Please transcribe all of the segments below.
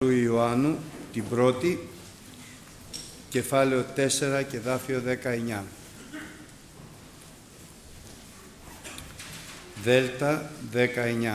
του Ιωάννου, την πρώτη, κεφάλαιο 4 και δάφιο 19. Δέλτα 19.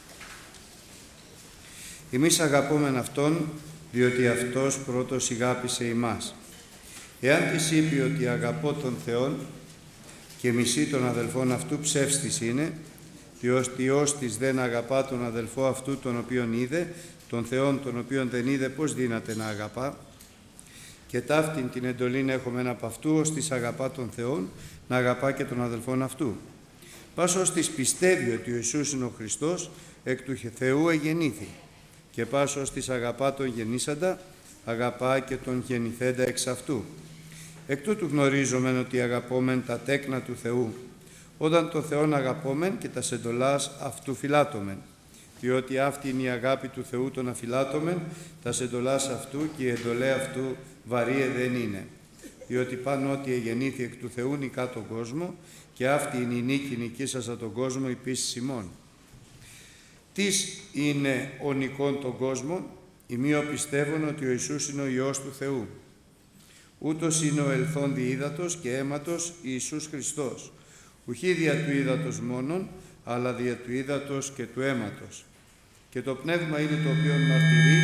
Εμείς αγαπόμεν Αυτόν, διότι Αυτός πρώτος ηγάπησε ημάς. Εάν της είπε ότι αγαπώ τον Θεόν και μισεί τον αδελφόν αυτού, ψεύστης είναι, διότι ώστις δεν αγαπά τον αδελφό αυτού τον οποίον είδε, τον Θεόν τον οποίον δεν είδε, πώς δύναται να αγαπά? Και ταύτην την εντολήν έχομεν από αυτού, ώστις αγαπά τον Θεόν, να αγαπά και τον αδελφόν αυτού. Πας ώστις πιστεύει ότι ο Ιησούς είναι ο Χριστός, εκ του Θεού εγεννήθη. Και πας ώστις αγαπά τον γεννήσαντα, αγαπά και τον γεννηθέντα εξ αυτού. Εκ τούτου γνωρίζομεν ότι αγαπόμεν τα τέκνα του Θεού, όταν τον Θεόν αγαπόμεν και τα εντολάς αυτού φυλάτωμεν. Διότι αυτή είναι η αγάπη του Θεού τον αφυλάτωμεν, τα εντολάς αυτού και η εντολέ αυτού βαρύε δεν είναι. Διότι πάνω ότι εγεννήθη εκ του Θεού νικά τον κόσμο, και αυτή είναι η νίκη νικήσασα τον κόσμο η πίστη ημών. Τις είναι ο νικών τον κόσμο, ημίω πιστεύουν ότι ο Ιησούς είναι ο Υιός του Θεού. Ούτως είναι ο ελθόν δι ύδατος και αίματος Ιησούς Χριστός, ουχή δια του ύδατος μόνον, αλλά δια του ύδατος και του αίματος. Και το πνεύμα είναι το οποίο μαρτυρεί,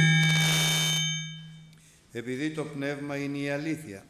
επειδή το πνεύμα είναι η αλήθεια.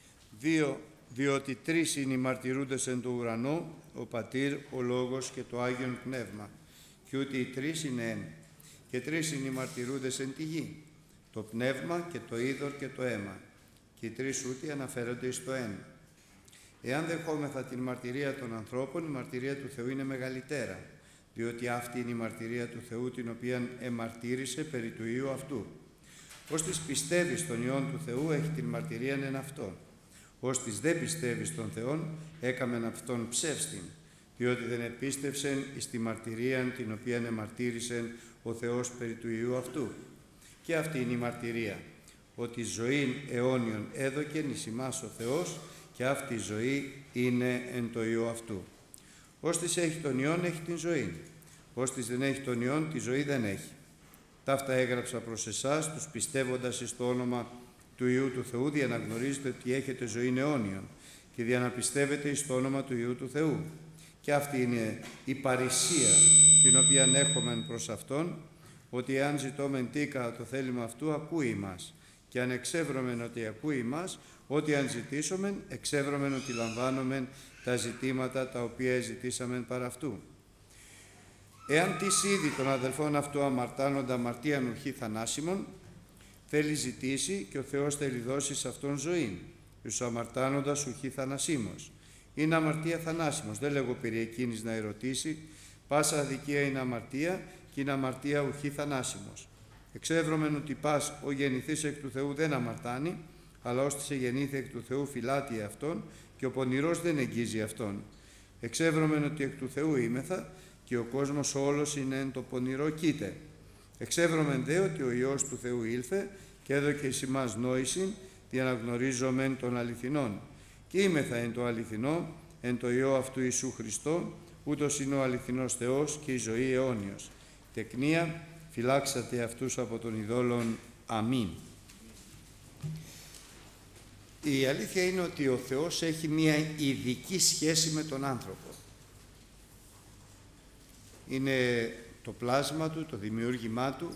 Διότι τρεις είναι οι μαρτυρούντες εν το ουρανό, ο Πατήρ, ο Λόγος και το Άγιον Πνεύμα. Και ούτε οι τρεις είναι ένα. Και τρεις είναι οι μαρτυρούντες εν τη γη, το πνεύμα και το είδωρ και το αίμα. Και οι τρεις ούτε αναφέρονται εις το ένα. Εάν δεχόμεθα την μαρτυρία των ανθρώπων, η μαρτυρία του Θεού είναι μεγαλύτερα, διότι αυτή είναι η μαρτυρία του Θεού, την οποία εμαρτύρησε περί του Υιού αυτού. Ώστις πιστεύει στον Υιόν του Θεού, έχει την μαρτυρία εν αυτόν. Ώστις δεν πιστεύει στον Θεόν, έκαμεν αυτόν ψεύστην, διότι δεν επίστευσεν εις τη μαρτυρίαν την οποία εμαρτύρησεν ο Θεός περί του Υιού αυτού. Και αυτή είναι η μαρτυρία, ότι ζωήν αιώνιον έδωκεν εις ημάς ο Θεός, και αυτή η ζωή είναι εν το Υιό αυτού. Ώστις έχει τον Υιόν, έχει την ζωή. Ώστις δεν έχει τον Υιόν, τη ζωή δεν έχει. Ταύτα έγραψα προς εσάς, τους πιστεύοντας εις το όνομα του Υιού του Θεού, δια να γνωρίζετε ότι έχετε ζωή αιώνιον, και δια να πιστεύετε εις το όνομα του Υιού του Θεού. Και αυτή είναι η παρησία την οποία έχομεν προς Αυτόν, ότι εάν ζητώμεν τι κατά το θέλημα αυτού, ακούει ημάς. Και αν εξεύρωμεν ότι ακούει ημάς, ότι αν ζητήσομεν, εξεύρωμεν ότι λαμβάνομεν τα ζητήματα τα οποία ζητήσαμεν παρά αυτού. Εάν τις είδη των αδελφών αυτού αμαρτάνοντα αμαρτίαν ουχή θανάσιμον, θέλει ζητήσει και ο Θεός θέλει δώσει σε αυτόν ζωή. Εις αμαρτάνοντας ουχή θανασίμος. Είναι αμαρτία θανάσιμος. Δεν λέγω περί εκείνης να ερωτήσει. Πάσα αδικία είναι αμαρτία και είναι αμαρτία ουχή θανάσιμος. Εξεύρωμεν ότι πας ο γεννηθής εκ του Θεού δεν αμαρτάνει, αλλά ώστις εγεννήθη εκ του Θεού φυλάτει αυτόν, και ο πονηρός δεν εγγίζει αυτόν. Εξεύρωμεν ότι εκ του Θεού είμεθα, και ο κόσμος όλος είναι εν το πονηρό κοίται. Εξεύρωμεν δε ότι ο Υιός του Θεού ήλθε, και έδωκε εις ημάς νόησιν, διαναγνωρίζομεν των αληθινών. Και είμεθα εν το αληθινό, εν το Υιό αυτού Ιησού Χριστό, ούτως είναι ο αληθινός Θεός και η ζωή αιώνιος. Τεκνία, φυλάξατε αυτούς από των ειδόλων. Αμήν. Η αλήθεια είναι ότι ο Θεός έχει μία ειδική σχέση με τον άνθρωπο. Είναι το πλάσμα Του, το δημιούργημά Του.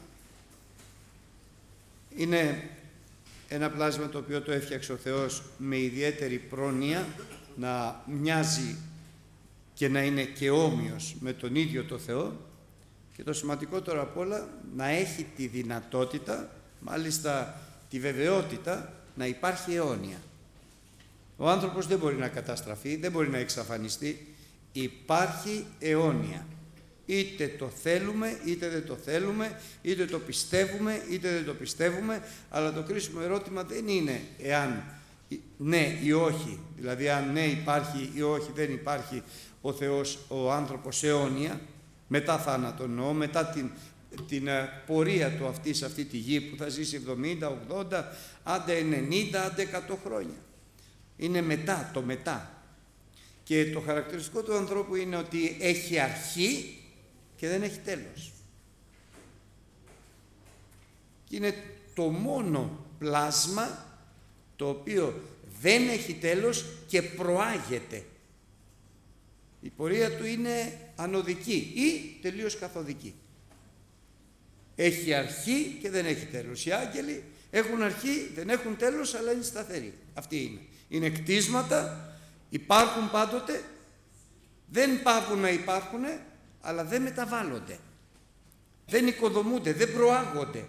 Είναι ένα πλάσμα το οποίο το έφτιαξε ο Θεός με ιδιαίτερη πρόνοια, να μοιάζει και να είναι και όμοιος με τον ίδιο το Θεό, και το σημαντικότερο απ' όλα, να έχει τη δυνατότητα, μάλιστα τη βεβαιότητα, να υπάρχει αιώνια. Ο άνθρωπος δεν μπορεί να καταστραφεί, δεν μπορεί να εξαφανιστεί, υπάρχει αιώνια. Είτε το θέλουμε, είτε δεν το θέλουμε, είτε το πιστεύουμε, είτε δεν το πιστεύουμε, αλλά το κρίσιμο ερώτημα δεν είναι εάν ναι ή όχι, δηλαδή αν ναι υπάρχει ή όχι δεν υπάρχει ο Θεός, ο άνθρωπος αιώνια, μετά θάνατον εννοώ, μετά την πορεία του αυτή σε αυτή τη γη που θα ζήσει 70, 80, άντε 90, άντε 100 χρόνια. Είναι μετά, το μετά. Και το χαρακτηριστικό του ανθρώπου είναι ότι έχει αρχή και δεν έχει τέλος. Και είναι το μόνο πλάσμα το οποίο δεν έχει τέλος και προάγεται. Η πορεία του είναι ανωδική ή τελείως καθοδική. Έχει αρχή και δεν έχει τέλος. Οι άγγελοι έχουν αρχή, δεν έχουν τέλος, αλλά είναι σταθεροί. Αυτοί είναι. Είναι κτίσματα, υπάρχουν πάντοτε, δεν πάβουν να υπάρχουν, αλλά δεν μεταβάλλονται. Δεν οικοδομούνται, δεν προάγονται.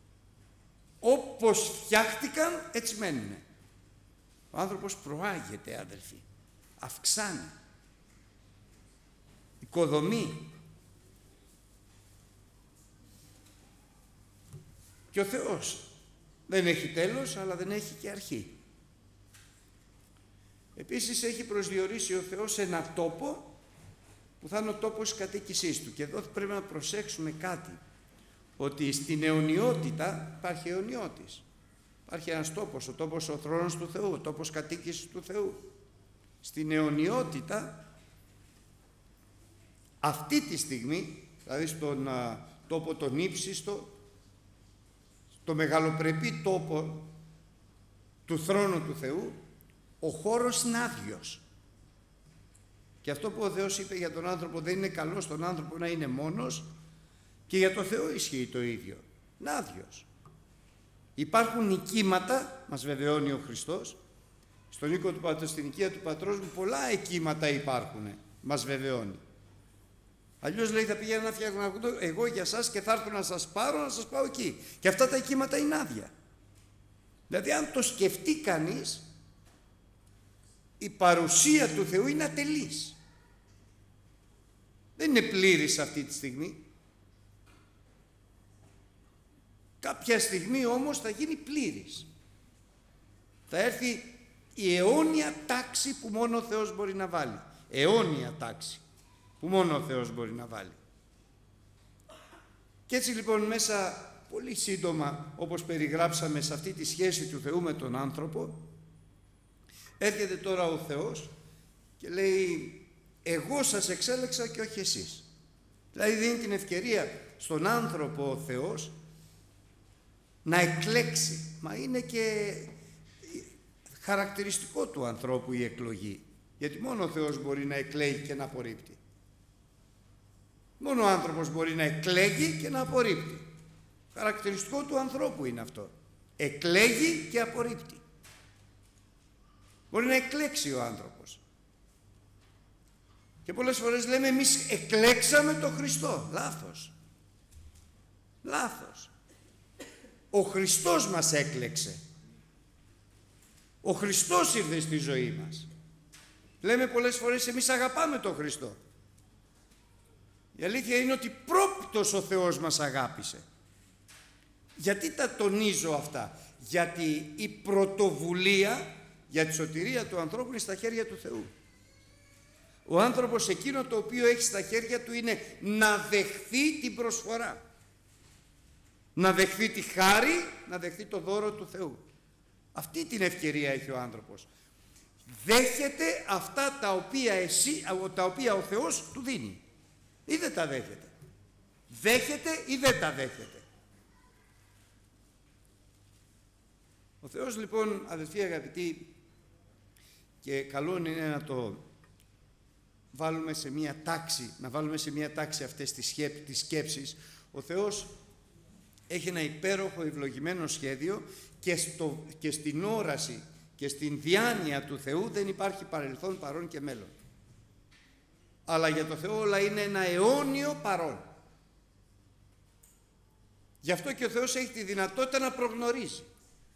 Όπως φτιάχτηκαν, έτσι μένουν. Ο άνθρωπος προάγεται, αδελφοί. Αυξάνει. Οικοδομεί. Και ο Θεός δεν έχει τέλος, αλλά δεν έχει και αρχή. Επίσης έχει προσδιορίσει ο Θεός ένα τόπο που θα είναι ο τόπος της κατοίκησής του. Και εδώ πρέπει να προσέξουμε κάτι, ότι στην αιωνιότητα υπάρχει αιωνιώτης. Υπάρχει ένας τόπος, ο τόπος ο θρόνος του Θεού, ο τόπος κατοίκησης του Θεού. Στην αιωνιότητα, αυτή τη στιγμή, δηλαδή στον τόπο τον ύψιστο, το μεγαλοπρεπή τόπο του θρόνου του Θεού, ο χώρος είναι άδειος. Και αυτό που ο Θεός είπε για τον άνθρωπο, δεν είναι καλό στον άνθρωπο να είναι μόνος, και για τον Θεό ισχύει το ίδιο. Είναι άδειος. Υπάρχουν οικίματα, μας βεβαιώνει ο Χριστός, στον οίκο του Πατρός, στην οικία του Πατρός μου, πολλά οικίματα υπάρχουν, μας βεβαιώνει. Αλλιώς λέει θα πηγαίνω να φτιάχνω εγώ για σας και θα έρθω να σας πάρω, να σας πάω εκεί. Και αυτά τα οικίματα είναι άδεια. Δηλαδή αν το σκεφτεί κανείς, η παρουσία του Θεού είναι ατελής. Δεν είναι πλήρης αυτή τη στιγμή. Κάποια στιγμή όμως θα γίνει πλήρης. Θα έρθει η αιώνια τάξη που μόνο ο Θεός μπορεί να βάλει. Αιώνια τάξη που μόνο ο Θεός μπορεί να βάλει. Και έτσι λοιπόν μέσα πολύ σύντομα, όπως περιγράψαμε σε αυτή τη σχέση του Θεού με τον άνθρωπο, έρχεται τώρα ο Θεός και λέει εγώ σας εξέλεξα και όχι εσείς. Δηλαδή δίνει την ευκαιρία στον άνθρωπο ο Θεός να εκλέξει. Μα είναι και χαρακτηριστικό του ανθρώπου η εκλογή. Γιατί μόνο ο Θεός μπορεί να εκλέγει και να απορρίπτει. Μόνο ο άνθρωπος μπορεί να εκλέγει και να απορρίπτει. Χαρακτηριστικό του ανθρώπου είναι αυτό. Εκλέγει και απορρίπτει. Μπορεί να εκλέξει ο άνθρωπος. Και πολλές φορές λέμε εμείς εκλέξαμε τον Χριστό. Λάθος. Λάθος. Ο Χριστός μας έκλεξε. Ο Χριστός ήρθε στη ζωή μας. Λέμε πολλές φορές εμείς αγαπάμε τον Χριστό. Η αλήθεια είναι ότι πρόπτως ο Θεός μας αγάπησε. Γιατί τα τονίζω αυτά? Γιατί η πρωτοβουλία για τη σωτηρία του ανθρώπου είναι στα χέρια του Θεού. Ο άνθρωπος εκείνο το οποίο έχει στα χέρια του είναι να δεχθεί την προσφορά. Να δεχθεί τη χάρη, να δεχθεί το δώρο του Θεού. Αυτή την ευκαιρία έχει ο άνθρωπος. Δέχεται αυτά τα οποία ο Θεός του δίνει. Ή δεν τα δέχεται. Δέχεται ή δεν τα δέχεται. Ο Θεός λοιπόν, αδελφοί αγαπητοί, και καλό είναι να το βάλουμε σε μία τάξη, να βάλουμε σε μία τάξη αυτές τις σκέψεις. Ο Θεός έχει ένα υπέροχο ευλογημένο σχέδιο και στην όραση και στην διάνοια του Θεού δεν υπάρχει παρελθόν, παρόν και μέλλον. Αλλά για το Θεό όλα είναι ένα αιώνιο παρόν. Γι' αυτό και ο Θεός έχει τη δυνατότητα να προγνωρίζει.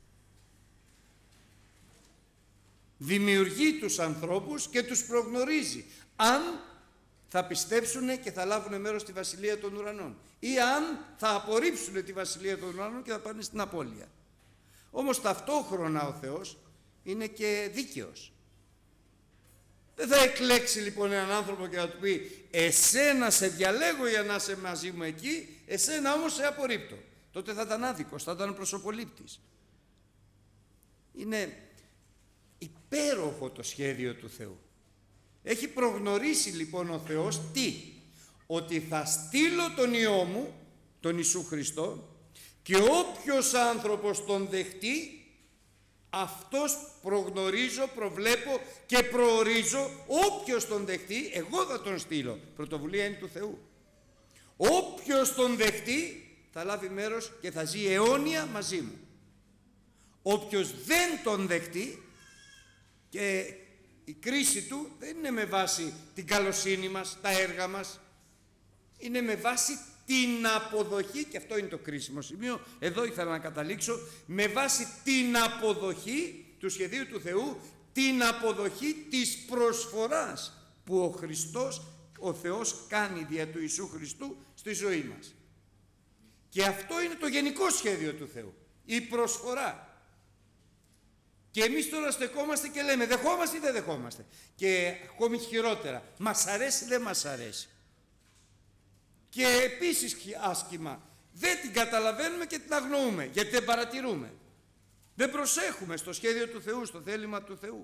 Δημιουργεί τους ανθρώπους και τους προγνωρίζει αν θα πιστέψουν και θα λάβουν μέρος στη Βασιλεία των Ουρανών ή αν θα απορρίψουν τη Βασιλεία των Ουρανών και θα πάνε στην απώλεια. Όμως ταυτόχρονα ο Θεός είναι και δίκαιος. Δεν θα εκλέξει λοιπόν έναν άνθρωπο και θα του πει εσένα σε διαλέγω για να είσαι μαζί μου εκεί, εσένα όμως σε απορρίπτω. Τότε θα ήταν άδικος, θα ήταν προσωπολήπτης. Είναι υπέροχο το σχέδιο του Θεού. Έχει προγνωρίσει λοιπόν ο Θεός τι? Ότι θα στείλω τον Υιό μου, τον Ιησού Χριστό, Και όποιος άνθρωπος τον δεχτεί, αυτός προγνωρίζω, προβλέπω και προορίζω, όποιος τον δεχτεί, εγώ θα τον στείλω. Πρωτοβουλία είναι του Θεού. Όποιος τον δεχτεί θα λάβει μέρος και θα ζει αιώνια μαζί μου. Όποιος δεν τον δεχτεί, και η κρίση του δεν είναι με βάση την καλοσύνη μας, τα έργα μας, είναι με βάση την αποδοχή, και αυτό είναι το κρίσιμο σημείο, εδώ ήθελα να καταλήξω, με βάση την αποδοχή του σχεδίου του Θεού, την αποδοχή της προσφοράς που ο Χριστός, ο Θεός κάνει δια του Ιησού Χριστού στη ζωή μας. Και αυτό είναι το γενικό σχέδιο του Θεού, η προσφορά. Και εμείς τώρα στεκόμαστε και λέμε δεχόμαστε ή δεν δεχόμαστε. Και ακόμη χειρότερα, μας αρέσει ή δεν μας αρέσει. Και επίσης άσχημα, δεν την καταλαβαίνουμε και την αγνοούμε, γιατί δεν παρατηρούμε. Δεν προσέχουμε στο σχέδιο του Θεού, στο θέλημα του Θεού.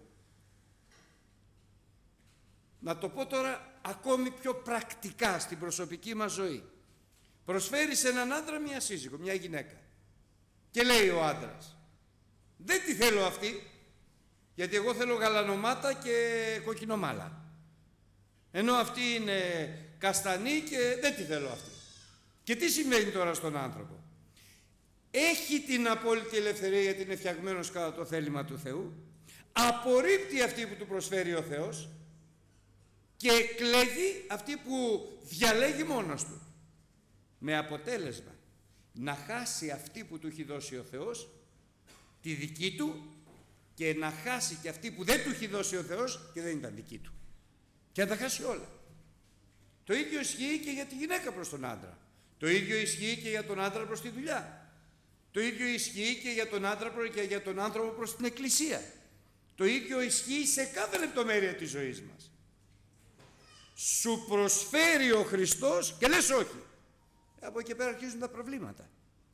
Να το πω τώρα ακόμη πιο πρακτικά στην προσωπική μας ζωή. Προσφέρει σε έναν άντρα μια σύζυγο, μια γυναίκα. Και λέει ο άντρας, δεν τη θέλω αυτή, γιατί εγώ θέλω γαλανομάτα και κοκκινομάλα. Ενώ αυτή είναι καστανή και δεν τη θέλω αυτή. Και τι συμβαίνει τώρα στον άνθρωπο? Έχει την απόλυτη ελευθερία, γιατί είναι φτιαγμένος κατά το θέλημα του Θεού, απορρίπτει αυτή που του προσφέρει ο Θεός και εκλέγει αυτή που διαλέγει μόνος του. Με αποτέλεσμα να χάσει αυτή που του έχει δώσει ο Θεός, τη δική του, και να χάσει και αυτή που δεν του έχει δώσει ο Θεός και δεν ήταν δική του. Και να τα χάσει όλα. Το ίδιο ισχύει και για τη γυναίκα προς τον άντρα. Το ίδιο ισχύει και για τον άντρα προς τη δουλειά. Το ίδιο ισχύει και για τον άντρα και για τον άνθρωπο προς την εκκλησία. Το ίδιο ισχύει σε κάθε λεπτομέρεια της ζωής μας. Σου προσφέρει ο Χριστός και λες όχι. Από εκεί πέρα αρχίζουν τα προβλήματα.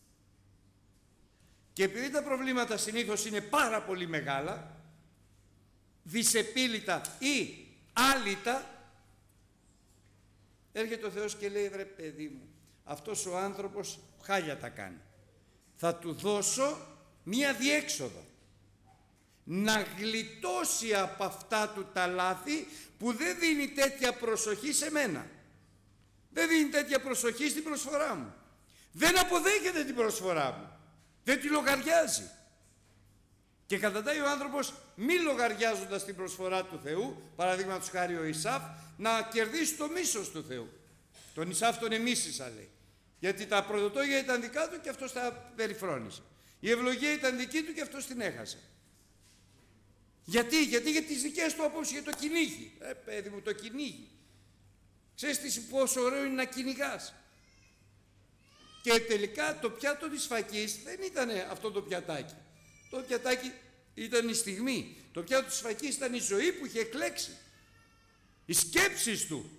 Και επειδή τα προβλήματα συνήθως είναι πάρα πολύ μεγάλα, δυσεπίλητα ή άλυτα, έρχεται ο Θεός και λέει, βρε παιδί μου, αυτός ο άνθρωπος χάλια τα κάνει. Θα του δώσω μία διέξοδο. Να γλιτώσει από αυτά του τα λάθη που δεν δίνει τέτοια προσοχή σε μένα. Δεν δίνει τέτοια προσοχή στην προσφορά μου. Δεν αποδέχεται την προσφορά μου. Δεν τη λογαριάζει. Και καταντάει ο άνθρωπος, μη λογαριάζοντας την προσφορά του Θεού, παραδείγματος χάρη ο Ισαύ, να κερδίσει το μίσος του Θεού. Τον Ισαύ τον εμίσησα, λέει. Γιατί τα πρωτοτόγια ήταν δικά του και αυτός τα περιφρόνησε. Η ευλογία ήταν δική του και αυτός την έχασε. Γιατί για τις δικές του απόψεις, για το κυνήγι. Παιδί μου, το κυνήγι. Ξέρεις πόσο ωραίο είναι να κυνηγάς. Και τελικά το πιάτο της φακής δεν ήταν αυτό το πιατάκι. Το πιατάκι ήταν η στιγμή. Το πιάτο της φακής ήταν η ζωή που είχε εκλέξει. Οι σκέψεις του.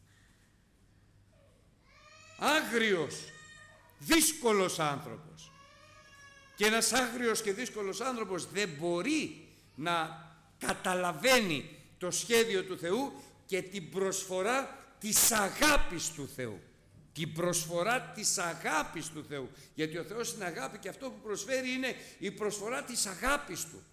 Άγριος, δύσκολος άνθρωπος. Και ένας άγριος και δύσκολος άνθρωπος δεν μπορεί να καταλαβαίνει το σχέδιο του Θεού και την προσφορά της αγάπης του Θεού. Την προσφορά της αγάπης του Θεού. Γιατί ο Θεός είναι αγάπη και αυτό που προσφέρει είναι η προσφορά της αγάπης Του.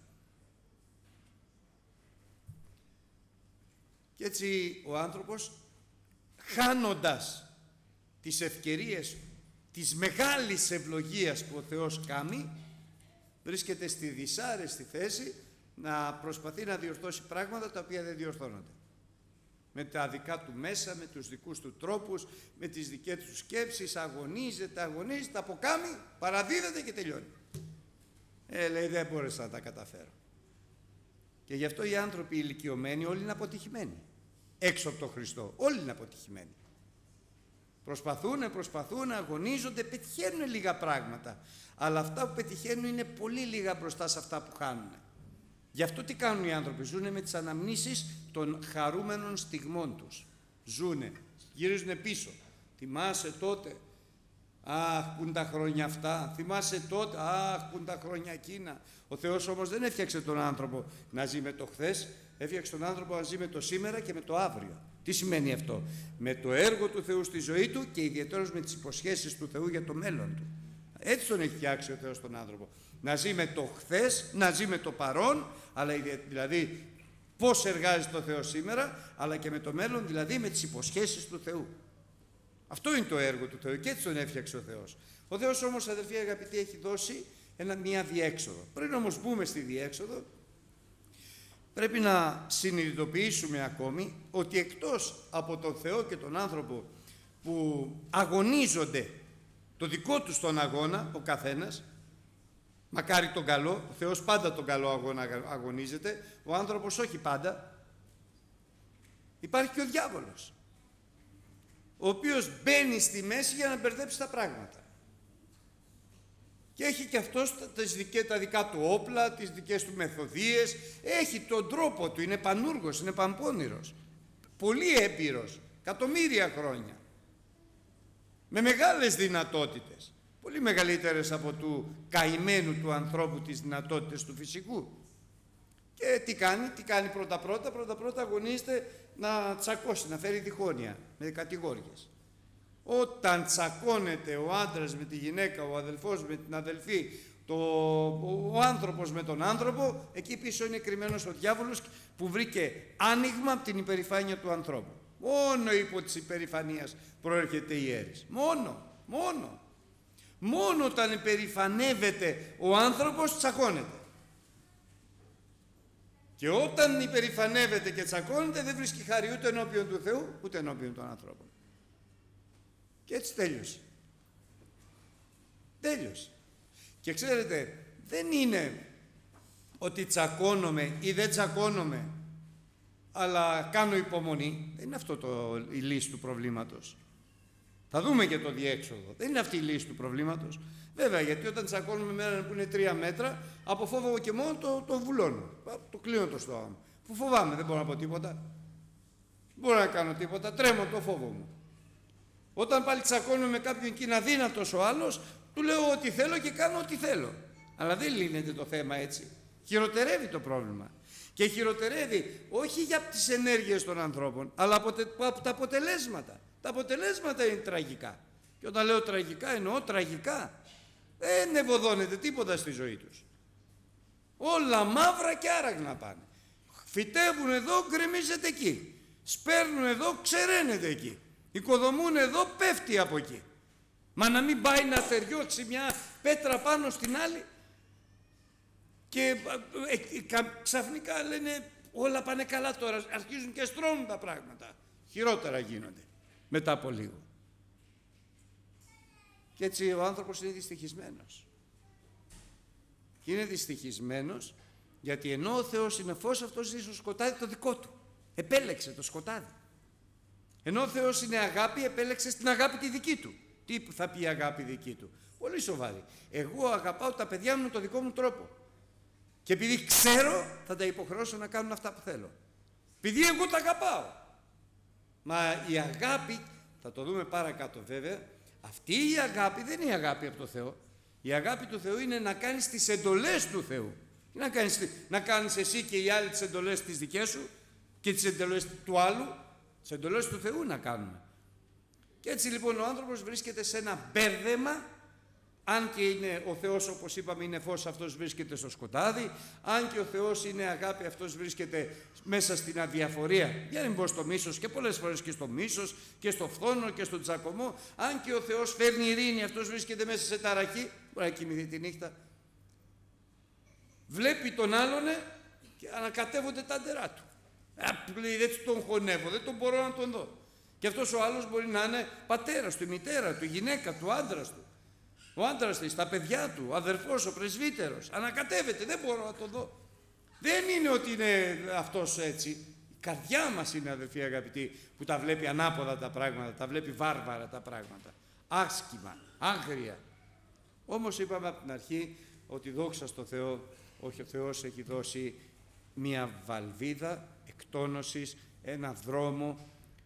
Και έτσι ο άνθρωπος, χάνοντας τις ευκαιρίες της μεγάλης ευλογίας που ο Θεός κάνει, βρίσκεται στη δυσάρεστη θέση να προσπαθεί να διορθώσει πράγματα τα οποία δεν διορθώνονται. Με τα δικά του μέσα, με τους δικούς του τρόπους, με τις δικές του σκέψεις, αγωνίζεται, αποκάμει, παραδίδεται και τελειώνει. Λέει, δεν μπόρεσα να τα καταφέρω. Και γι' αυτό οι άνθρωποι ηλικιωμένοι όλοι είναι αποτυχημένοι. Έξω από τον Χριστό, όλοι είναι αποτυχημένοι. Προσπαθούν, αγωνίζονται, πετυχαίνουν λίγα πράγματα. Αλλά αυτά που πετυχαίνουν είναι πολύ λίγα μπροστά σε αυτά που χάνουν. Γι' αυτό τι κάνουν οι άνθρωποι? Ζούνε με τις αναμνήσεις των χαρούμενων στιγμών τους. Ζούνε, γυρίζουνε πίσω. Θυμάσαι τότε, αχ που είναι τα χρόνια αυτά. Θυμάσαι τότε, αχ που είναι τα χρόνια εκείνα. Ο Θεός όμως δεν έφτιαξε τον άνθρωπο να ζει με το χθες, έφτιαξε τον άνθρωπο να ζει με το σήμερα και με το αύριο. Τι σημαίνει αυτό? Με το έργο του Θεού στη ζωή του και ιδιαιτέρως με τις υποσχέσεις του Θεού για το μέλλον του. Έτσι τον έχει φτιάξει ο Θεός τον άνθρωπο. Να ζει με το χθες, να ζει με το παρόν, αλλά δηλαδή πώς εργάζεται ο Θεός σήμερα, αλλά και με το μέλλον, δηλαδή με τις υποσχέσεις του Θεού. Αυτό είναι το έργο του Θεού και έτσι τον έφτιαξε ο Θεός. Ο Θεός όμως, αδελφοί αγαπητοί, έχει δώσει μια διέξοδο. Πριν όμως μπούμε στη διέξοδο, πρέπει να συνειδητοποιήσουμε ακόμη ότι εκτός από τον Θεό και τον άνθρωπο που αγωνίζονται το δικό τους τον αγώνα, ο καθένας, μακάρι τον καλό, ο Θεός πάντα τον καλό αγώνα αγωνίζεται, ο άνθρωπος όχι πάντα, υπάρχει και ο διάβολος, ο οποίος μπαίνει στη μέση για να μπερδέψει τα πράγματα. Και έχει και αυτός τα δικά του όπλα, τις δικές του μεθοδίες, έχει τον τρόπο του, είναι πανούργος, είναι παμπώνηρος, πολύ έμπειρος, εκατομμύρια χρόνια, με μεγάλες δυνατότητες, πολύ μεγαλύτερες από του καημένου του ανθρώπου τις δυνατότητες του φυσικού. Και τι κάνει πρώτα αγωνίζεται να τσακώσει, να φέρει διχόνοια με κατηγόριες. Όταν τσακώνεται ο άντρας με τη γυναίκα, ο αδελφός με την αδελφή, ο άνθρωπος με τον άνθρωπο, εκεί πίσω είναι κρυμμένος ο διάβολος που βρήκε άνοιγμα από την υπερηφάνεια του ανθρώπου. Μόνο υπό της υπερηφανίας προέρχεται η αίρεση. Μόνο όταν υπερηφανεύεται ο άνθρωπος τσακώνεται. Και όταν υπερηφανεύεται και τσακώνεται δεν βρίσκει χάρη ούτε ενώπιον του Θεού ούτε ενώπιον των ανθρώπων. Και έτσι τέλειωσε. Και ξέρετε, δεν είναι ότι τσακώνομαι ή δεν τσακώνομαι, αλλά κάνω υπομονή. Δεν είναι αυτό η λύση του προβλήματος. Θα δούμε και το διέξοδο. Δεν είναι αυτή η λύση του προβλήματος. Βέβαια, γιατί όταν τσακώνουμε με έναν που είναι 3 μέτρα, από φόβο και μόνο το βουλώνω. Το κλείνω το στόμα μου. Που φοβάμαι, δεν μπορώ να πω τίποτα. Δεν μπορώ να κάνω τίποτα. Τρέμω το φόβο μου. Όταν πάλι τσακώνουμε με κάποιον και είναι αδύνατος ο άλλος, του λέω ό,τι θέλω και κάνω ό,τι θέλω. Αλλά δεν λύνεται το θέμα έτσι. Χειροτερεύει το πρόβλημα. Και χειροτερεύει όχι για τις ενέργειες των ανθρώπων, αλλά από τα αποτελέσματα. Τα αποτελέσματα είναι τραγικά. Και όταν λέω τραγικά, εννοώ τραγικά. Δεν ευωδώνεται τίποτα στη ζωή τους. Όλα μαύρα και άραγνα πάνε. Φυτεύουν εδώ, γκρεμίζεται εκεί. Σπέρνουν εδώ, ξεραίνεται εκεί. Οικοδομούν εδώ, πέφτει από εκεί. Μα να μην πάει να ταιριώσει μια πέτρα πάνω στην άλλη και ξαφνικά λένε όλα πάνε καλά τώρα, αρχίζουν και στρώνουν τα πράγματα. Χειρότερα γίνονται μετά από λίγο. Και έτσι ο άνθρωπος είναι δυστυχισμένος. Και είναι δυστυχισμένος γιατί ενώ ο Θεός είναι φως, αυτός ζει στο σκοτάδι το δικό του. Επέλεξε το σκοτάδι. Ενώ ο Θεός είναι αγάπη, επέλεξε στην αγάπη τη δική του. Τι θα πει η αγάπη δική του? Πολύ σοβαρή. Εγώ αγαπάω τα παιδιά μου με τον δικό μου τρόπο. Και επειδή ξέρω, θα τα υποχρεώσω να κάνουν αυτά που θέλω. Επειδή εγώ τα αγαπάω. Μα η αγάπη, θα το δούμε παρακάτω βέβαια, αυτή η αγάπη δεν είναι η αγάπη από το Θεό. Η αγάπη του Θεού είναι να κάνεις τις εντολές του Θεού. Να κάνεις εσύ και οι άλλοι τις εντολές τις δικές σου και τις εντολές του άλλου. Τις εντολές του Θεού να κάνουμε. Και έτσι λοιπόν ο άνθρωπος βρίσκεται σε ένα μπέρδεμα. Αν και είναι ο Θεός, όπως είπαμε, είναι φως, αυτός βρίσκεται στο σκοτάδι. Αν και ο Θεός είναι αγάπη, αυτός βρίσκεται μέσα στην αδιαφορία. Για να μην πω στο μίσος, και πολλές φορές και στο μίσος και στο φθόνο και στον τσακωμό. Αν και ο Θεός φέρνει ειρήνη, αυτός βρίσκεται μέσα σε ταραχή. Μπορεί να κοιμηθεί τη νύχτα. Βλέπει τον άλλον και ανακατεύονται τα αντερά του. Δεν τον χωνεύω, δεν τον μπορώ να τον δω. Και αυτός ο άλλος μπορεί να είναι πατέρας του, η μητέρα του, η γυναίκα του, ο άντρας του. Ο άντρας της, τα παιδιά του, ο αδερφός, ο πρεσβύτερος. Ανακατεύεται, δεν μπορώ να τον δω. Δεν είναι ότι είναι αυτός έτσι. Η καρδιά μας είναι, αδερφοί αγαπητοί, που τα βλέπει ανάποδα τα πράγματα, τα βλέπει βάρβαρα τα πράγματα. Άσχημα, άγρια. Όμως είπαμε από την αρχή ότι δόξα στο Θεό, όχι, ο Θεός έχει δώσει μια βαλβίδα εκτόνωσης, ένα δρόμο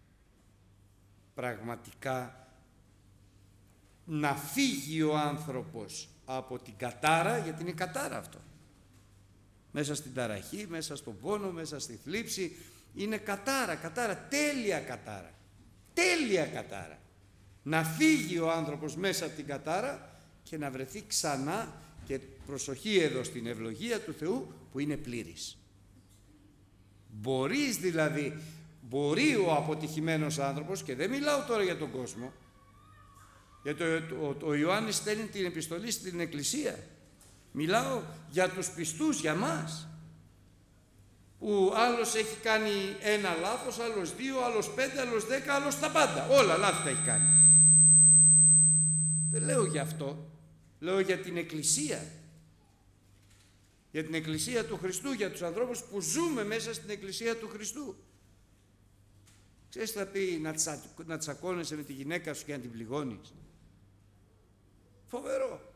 πραγματικά να φύγει ο άνθρωπος από την κατάρα, γιατί είναι κατάρα αυτό. Μέσα στην ταραχή, μέσα στον πόνο, μέσα στη θλίψη, είναι κατάρα, τέλεια κατάρα. Τέλεια κατάρα. Να φύγει ο άνθρωπος μέσα από την κατάρα και να βρεθεί ξανά, και προσοχή εδώ, στην ευλογία του Θεού που είναι πλήρης. Μπορείς δηλαδή, μπορεί ο αποτυχημένος άνθρωπος, και δεν μιλάω τώρα για τον κόσμο, γιατί ο Ιωάννης στέλνει την επιστολή στην Εκκλησία, μιλάω για τους πιστούς, για μας, που άλλος έχει κάνει ένα λάθος, άλλος 2, άλλος 5, άλλος 10, άλλος τα πάντα, όλα λάθη τα έχει κάνει. Δεν λέω για αυτό, λέω για την Εκκλησία, για την Εκκλησία του Χριστού, για τους ανθρώπους που ζούμε μέσα στην Εκκλησία του Χριστού. Ξέρεις τι θα πει να τσακώνεσαι με τη γυναίκα σου και να την πληγώνεις? Φοβερό.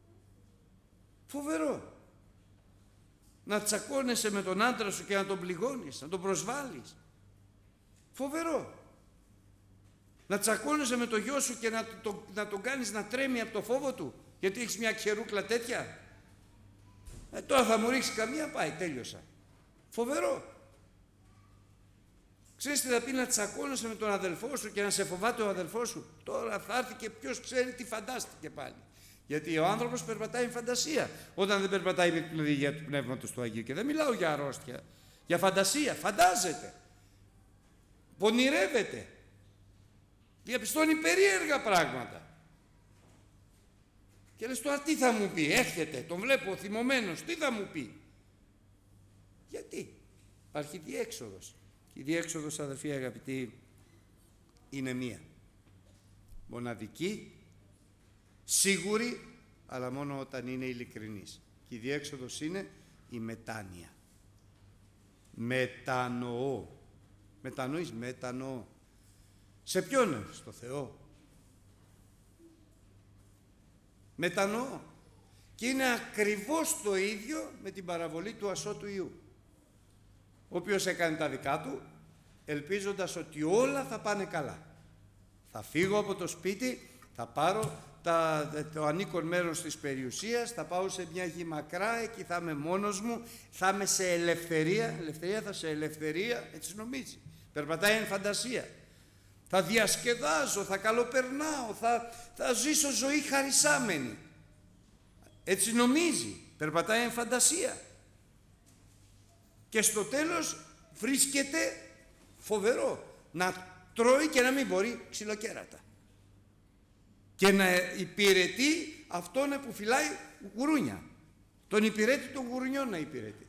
Φοβερό. Να τσακώνεσαι με τον άντρα σου και να τον πληγώνεις, να τον προσβάλλεις. Φοβερό. Να τσακώνεσαι με το γιο σου και να τον κάνεις να τρέμει από το φόβο του, γιατί έχεις μια ξερούκλα τέτοια. Τώρα θα μου ρίξει καμία, πάει, τέλειωσα. Φοβερό. Ξέρεις τι θα πει να τσακώνεσαι με τον αδελφό σου και να σε φοβάται ο αδελφός σου? Τώρα θα έρθει και ποιος ξέρει τι φαντάστηκε πάλι. Γιατί ο άνθρωπος περπατάει με φαντασία όταν δεν περπατάει με την οδηγία του Πνεύματος του Αγίου. Και δεν μιλάω για αρρώστια, για φαντασία. Φαντάζεται, πονηρεύεται, διαπιστώνει περίεργα πράγματα. Και λες τώρα τι θα μου πει? Έρχεται, τον βλέπω θυμωμένος, τι θα μου πει? Γιατί υπάρχει διέξοδος. Και η διέξοδος, αδερφοί αγαπητοί, είναι μία. Μοναδική, σίγουρη, αλλά μόνο όταν είναι ειλικρινής. Και η διέξοδος είναι η μετάνοια. Μετανοώ. Μετανοείς? Μετανοώ. Σε ποιον? Στο Θεό. Μετανοώ. Και είναι ακριβώς το ίδιο με την παραβολή του ασώτου Ιού, ο οποίος έκανε τα δικά του, ελπίζοντας ότι όλα θα πάνε καλά. Θα φύγω από το σπίτι, θα πάρω το ανήκον μέρος της περιουσίας, θα πάω σε μια γη μακρά, εκεί θα είμαι μόνος μου, θα είμαι σε ελευθερία, θα σε ελευθερία, έτσι νομίζει. Περπατάει εν φαντασία. Θα διασκεδάζω, θα καλοπερνάω, θα ζήσω ζωή χαρισάμενη. Έτσι νομίζει, περπατάει εν φαντασία. Και στο τέλος βρίσκεται, φοβερό, να τρώει και να μην μπορεί ξυλοκέρατα. Και να υπηρετεί αυτόν που φυλάει γουρούνια. Τον υπηρέτη των γουρουνιών να υπηρετεί.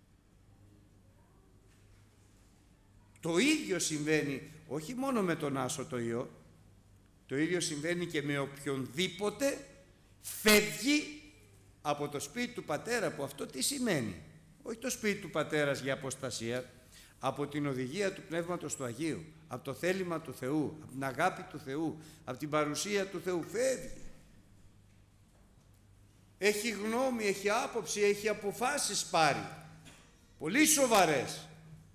Το ίδιο συμβαίνει όχι μόνο με τον άσωτο Υιό, το ίδιο συμβαίνει και με οποιονδήποτε φεύγει από το σπίτι του πατέρα, που αυτό τι σημαίνει? Όχι το σπίτι του πατέρας για αποστασία, από την οδηγία του Πνεύματος του Αγίου, από το θέλημα του Θεού, από την αγάπη του Θεού, από την παρουσία του Θεού, φεύγει. Έχει γνώμη, έχει άποψη, έχει αποφάσεις πάρει, πολύ σοβαρές.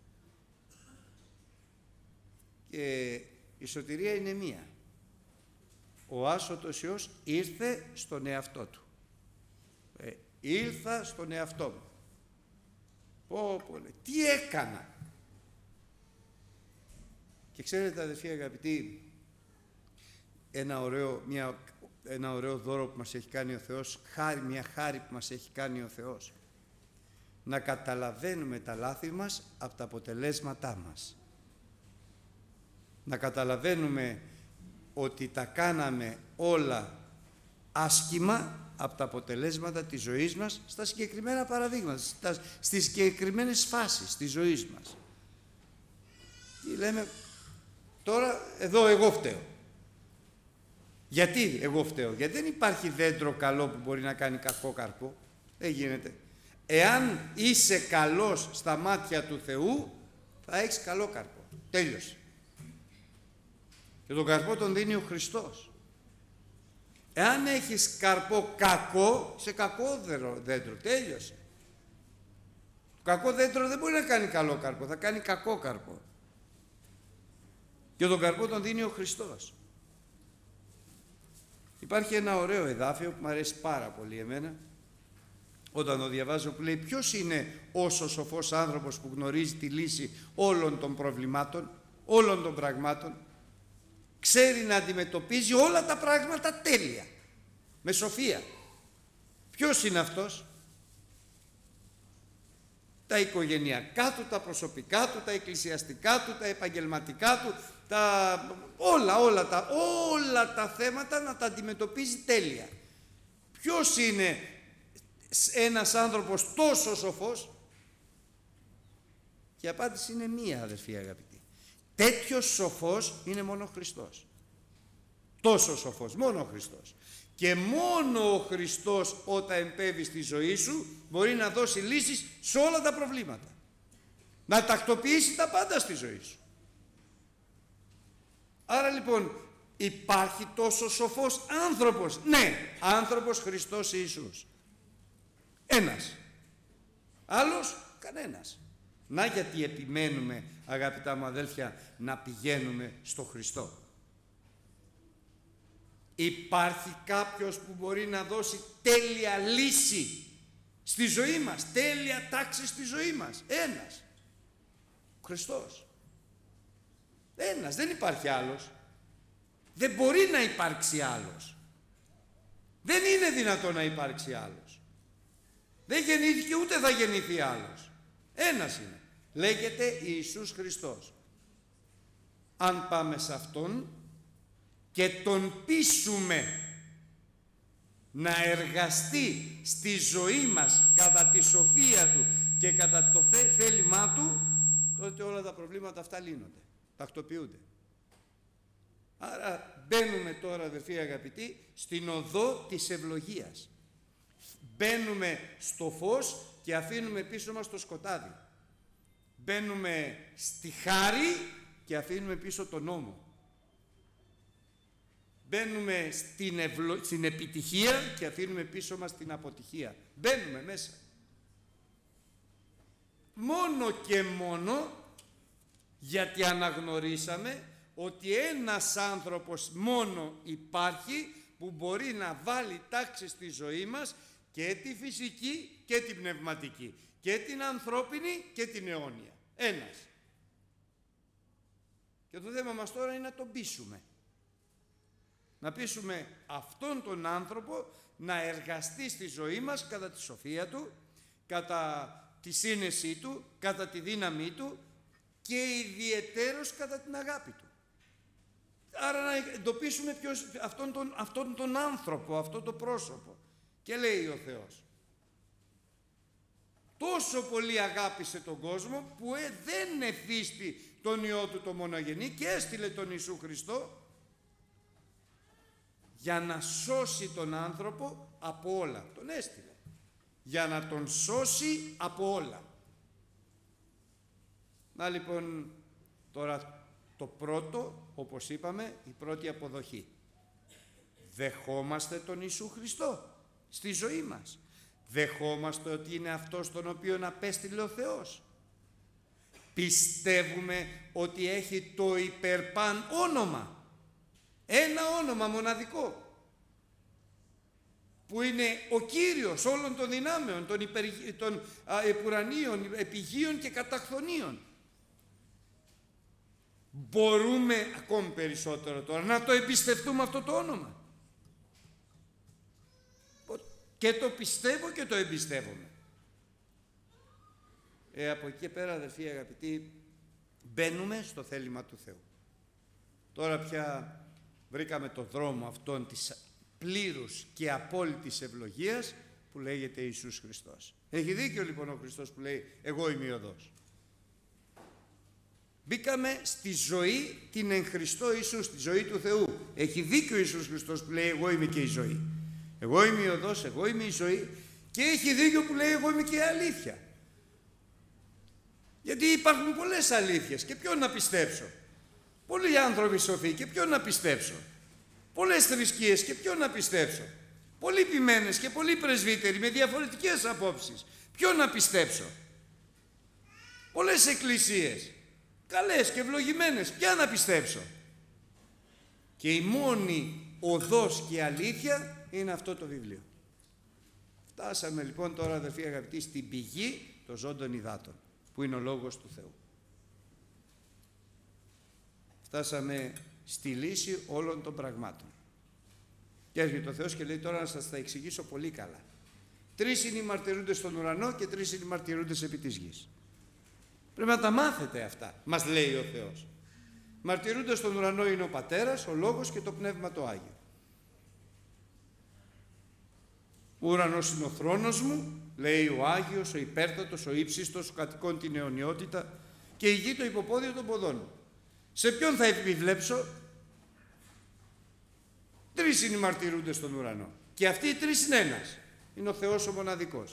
Και η σωτηρία είναι μία. Ο άσωτος Υιός ήρθε στον εαυτό του. Ήρθα στον εαυτό μου. Τι έκανα? Και ξέρετε, αδελφοί αγαπητοί, ένα ωραίο δώρο που μας έχει κάνει ο Θεός, μια χάρη που μας έχει κάνει ο Θεός, να καταλαβαίνουμε τα λάθη μας από τα αποτελέσματά μας. Να καταλαβαίνουμε ότι τα κάναμε όλα άσχημα από τα αποτελέσματα της ζωής μας, στα συγκεκριμένα παραδείγματα, στις συγκεκριμένες φάσεις της ζωής μας. Τι λέμε τώρα? Εδώ εγώ φταίω. Γιατί εγώ φταίω? Γιατί δεν υπάρχει δέντρο καλό που μπορεί να κάνει κακό καρπό. Δεν γίνεται. Εάν είσαι καλός στα μάτια του Θεού, θα έχεις καλό καρπό. Τέλειωσε. Και τον καρπό τον δίνει ο Χριστός. Εάν έχεις καρπό κακό, σε κακό δέντρο, τέλειωσε. Το κακό δέντρο δεν μπορεί να κάνει καλό καρπό, θα κάνει κακό καρπό. Και τον καρπό τον δίνει ο Χριστός. Υπάρχει ένα ωραίο εδάφιο που μου αρέσει πάρα πολύ εμένα, όταν το διαβάζω, που λέει ποιος είναι όσο σοφός άνθρωπος που γνωρίζει τη λύση όλων των προβλημάτων, όλων των πραγμάτων, ξέρει να αντιμετωπίζει όλα τα πράγματα τέλεια. με σοφία. Ποιος είναι αυτός? Τα οικογενειακά του, τα προσωπικά του, τα εκκλησιαστικά του, τα επαγγελματικά του, όλα τα θέματα να τα αντιμετωπίζει τέλεια. Ποιος είναι ένας άνθρωπος τόσο σοφός? Και η απάντηση είναι μία, αδερφοί αγαπητοί. Τέτοιος σοφός είναι μόνο ο Χριστός. Τόσο σοφός, μόνο ο Χριστός. Και μόνο ο Χριστός όταν εμπέβει στη ζωή σου μπορεί να δώσει λύσεις σε όλα τα προβλήματα. Να τακτοποιήσει τα πάντα στη ζωή σου. Άρα λοιπόν υπάρχει τόσο σοφός άνθρωπος? Ναι, άνθρωπος Χριστός Ιησούς. Ένας. Άλλος κανένας. Να γιατί επιμένουμε, αγαπητά μου αδέλφια, να πηγαίνουμε στο Χριστό. Υπάρχει κάποιος που μπορεί να δώσει τέλεια λύση στη ζωή μας, τέλεια τάξη στη ζωή μας? Ένας. Ο Χριστός. Ένας, δεν υπάρχει άλλος. Δεν μπορεί να υπάρξει άλλος. Δεν είναι δυνατό να υπάρξει άλλος. Δεν γεννήθηκε ούτε θα γεννηθεί άλλος. Ένας είναι. Λέγεται Ιησούς Χριστός. Αν πάμε σε Αυτόν και Τον πείσουμε να εργαστεί στη ζωή μας κατά τη σοφία Του και κατά το θέλημά Του, τότε όλα τα προβλήματα αυτά λύνονται, τακτοποιούνται. Άρα μπαίνουμε τώρα, αδερφοί αγαπητοί, στην οδό της ευλογίας. Μπαίνουμε στο φως και αφήνουμε πίσω μας το σκοτάδι. Μπαίνουμε στη χάρη και αφήνουμε πίσω τον νόμο. Μπαίνουμε στην επιτυχία και αφήνουμε πίσω μας την αποτυχία. Μπαίνουμε μέσα. Μόνο και μόνο γιατί αναγνωρίσαμε ότι ένας άνθρωπος μόνο υπάρχει που μπορεί να βάλει τάξη στη ζωή μας, και τη φυσική και την πνευματική, και την ανθρώπινη και την αιώνια. Ένας. Και το θέμα μας τώρα είναι να τον πείσουμε. Να πείσουμε αυτόν τον άνθρωπο να εργαστεί στη ζωή μας κατά τη σοφία του, κατά τη σύνεσή του, κατά τη δύναμή του και ιδιαιτέρως κατά την αγάπη του. Άρα να εντοπίσουμε αυτόν τον άνθρωπο, αυτό το πρόσωπο. Και λέει ο Θεός, τόσο πολύ αγάπησε τον κόσμο που δεν εφίστη τον Υιό Του το μονογενή και έστειλε τον Ιησού Χριστό για να σώσει τον άνθρωπο από όλα. Τον έστειλε για να τον σώσει από όλα. Να λοιπόν τώρα το πρώτο, όπως είπαμε, η πρώτη αποδοχή. Δεχόμαστε τον Ιησού Χριστό στη ζωή μας. Δεχόμαστε ότι είναι αυτός τον οποίον απέστειλε ο Θεός. Πιστεύουμε ότι έχει το υπερπαν όνομα. Ένα όνομα μοναδικό. Που είναι ο Κύριος όλων των δυνάμεων, των επουρανίων, επιγείων και καταχθονίων. Μπορούμε ακόμη περισσότερο τώρα να το εμπιστευτούμε αυτό το όνομα. Και το πιστεύω και το εμπιστεύομαι. Από εκεί και πέρα, αδερφοί αγαπητοί, μπαίνουμε στο θέλημα του Θεού. Τώρα πια βρήκαμε το δρόμο αυτόν της πλήρους και απόλυτης ευλογίας που λέγεται Ιησούς Χριστός. Έχει δίκιο λοιπόν ο Χριστός που λέει εγώ είμαι η οδός. Μπήκαμε στη ζωή την εν Χριστώ Ιησού, στη ζωή του Θεού. Έχει δίκιο ο Ιησούς Χριστός που λέει εγώ είμαι και η ζωή. Εγώ είμαι η οδός, εγώ είμαι η ζωή, και έχει δίκιο που λέει εγώ είμαι και η αλήθεια. Γιατί υπάρχουν πολλές αλήθειες και ποιον να πιστέψω? Πολλοί άνθρωποι σοφοί και ποιον να πιστέψω? Πολλές θρησκείες και ποιον να πιστέψω? Πολλοί ποιμένες και πολλοί πρεσβύτεροι με διαφορετικές απόψεις. Ποιον να πιστέψω? Πολλές εκκλησίες, καλές και ευλογημένες, ποια να πιστέψω? Και η μόνη οδός και αλήθεια είναι αυτό το βιβλίο. Φτάσαμε λοιπόν τώρα, αδερφοί αγαπητοί, στην πηγή των ζώντων υδάτων, που είναι ο Λόγος του Θεού. Φτάσαμε στη λύση όλων των πραγμάτων. Και έρχεται ο Θεός και λέει: τώρα να σας τα εξηγήσω πολύ καλά. 3 είναι οι μαρτυρούντες στον ουρανό και 3 είναι οι μαρτυρούντες επί της γης. Πρέπει να τα μάθετε αυτά, μας λέει ο Θεός. Μαρτυρούντες στον ουρανό είναι ο Πατέρας, ο Λόγος και το Πνεύμα το Άγιο. Ο ουρανός είναι ο θρόνος μου, λέει ο Άγιος, ο υπέρτατος, ο ύψιστος, ο κατοικών την αιωνιότητα, και η γη το υποπόδιο των ποδών μου. Σε ποιον θα επιβλέψω? 3 είναι οι μαρτυρούντες στον ουρανό. Και αυτοί οι 3 είναι ένας. Είναι ο Θεός ο μοναδικός.